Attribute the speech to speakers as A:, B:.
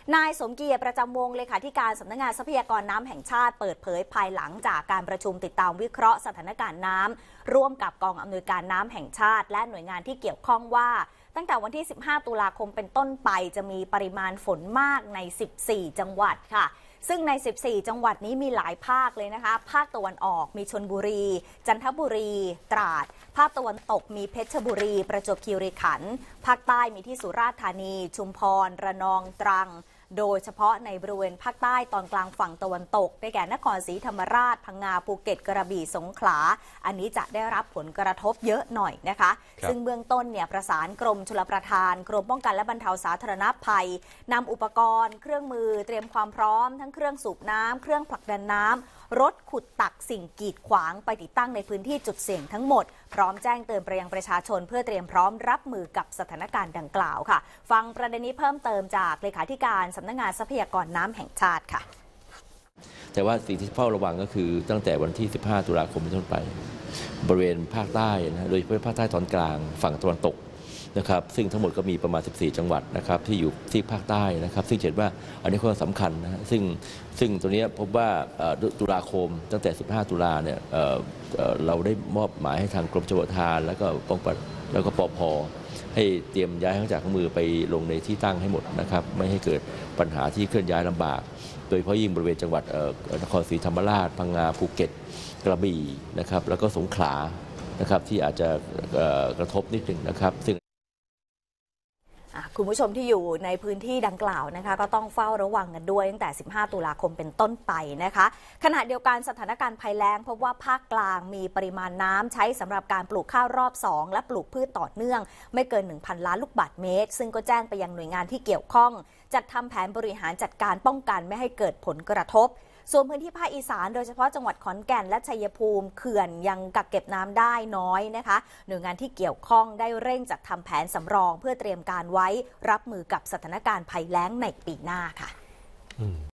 A: นายสมเกียรติประจำวงศ์เลขาธิการสำนักงานทรัพยากรน้ำแห่งชาติเปิดเผยภายหลังจากการประชุมติดตามวิเคราะห์สถานการณ์น้ำร่วมกับกองอำนวยการน้ำแห่งชาติและหน่วยงานที่เกี่ยวข้องว่าตั้งแต่วันที่ 15 ตุลาคมเป็นต้นไปจะมีปริมาณฝนมากใน 14 จังหวัดค่ะซึ่งใน 14 จังหวัดนี้มีหลายภาคเลยนะคะภาคตะวันออกมีชลบุรีจันทบุรีตราดภาคตะวันตกมีเพชรบุรีประจวบคีรีขันธ์ภาคใต้มีที่สุราษฎร์ธานีชุมพรระนองตรังโดยเฉพาะในบริเวณภาคใต้ตอนกลางฝั่งตะวันตกได้แก่นครศรีธรรมราชพังงาภูเก็ตกระบี่สงขลาอันนี้จะได้รับผลกระทบเยอะหน่อยนะคะซึ่งเบื้องต้นเนี่ยประสานกรมชลประทานกรมป้องกันและบรรเทาสาธารณภัยนำอุปกรณ์เครื่องมือเตรียมความพร้อมทั้งเครื่องสูบน้ำเครื่องผลักดันน้ำรถขุดตักสิ่งกีดขวางไปติดตั้งในพื้นที่จุดเสี่ยงทั้งหมดพร้อมแจ้งเตือนไปยังประชาชนเพื่อเตรียมพร้อมรับมือกับสถานการณ์ดังกล่าวค่ะฟังประเด็นนี้เพิ่มเติมจากเลขาธิการสำนักงานทรัพยากรน้ำแห่งชาติค่ะ
B: แต่ว่าสิ่งที่เฝ้าระวังก็คือตั้งแต่วันที่ 15 ตุลาคมเป็นต้นไปบริเวณภาคใต้นะโดยเฉพาะภาคใต้ตอนกลางฝั่งตะวันตกนะครับซึ่งทั้งหมดก็มีประมาณ 14 จังหวัดนะครับที่อยู่ที่ภาคใต้นะครับซึ่งเห็นว่าอันนี้ค่อนข้างสำคัญนะซึ่งตัวนี้พบว่าตุลาคมตั้งแต่ 15 ตุลาเนี่ยเราได้มอบหมายให้ทางกรมชลประทานแล้วก็ป้องกันแล้วก็ปภ.ให้เตรียมย้ายเครื่องจักรเครื่องมือไปลงในที่ตั้งให้หมดนะครับไม่ให้เกิดปัญหาที่เคลื่อนย้ายลำบากโดยเฉพาะยิ่งบริเวณจังหวัดนครศรีธรรมราชพังงาภูเก็ตกระบี่นะครับแล้วก็สงขลานะครับที่อาจจะกระทบนิดหนึ่งนะครับซึ่ง
A: คุณผู้ชมที่อยู่ในพื้นที่ดังกล่าวนะคะก็ต้องเฝ้าระวังกันด้วยตั้งแต่ 15 ตุลาคมเป็นต้นไปนะคะขณะเดียวกันสถานการณ์ภัยแล้งพบว่าภาคกลางมีปริมาณน้ำใช้สำหรับการปลูกข้าวรอบ 2 และปลูกพืชต่อเนื่องไม่เกิน 1,000 ล้านลูกบาศก์เมตรซึ่งก็แจ้งไปยังหน่วยงานที่เกี่ยวข้องจัดทำแผนบริหารจัดการป้องกันไม่ให้เกิดผลกระทบส่วนพื้นที่ภาคอีสานโดยเฉพาะจังหวัดขอนแก่นและชัยภูมิเขื่อนยังกักเก็บน้ำได้น้อยนะคะหน่วยงานที่เกี่ยวข้องได้เร่งจัดทำแผนสำรองเพื่อเตรียมการไว้รับมือกับสถานการณ์ภัยแล้งในปีหน้าค่ะ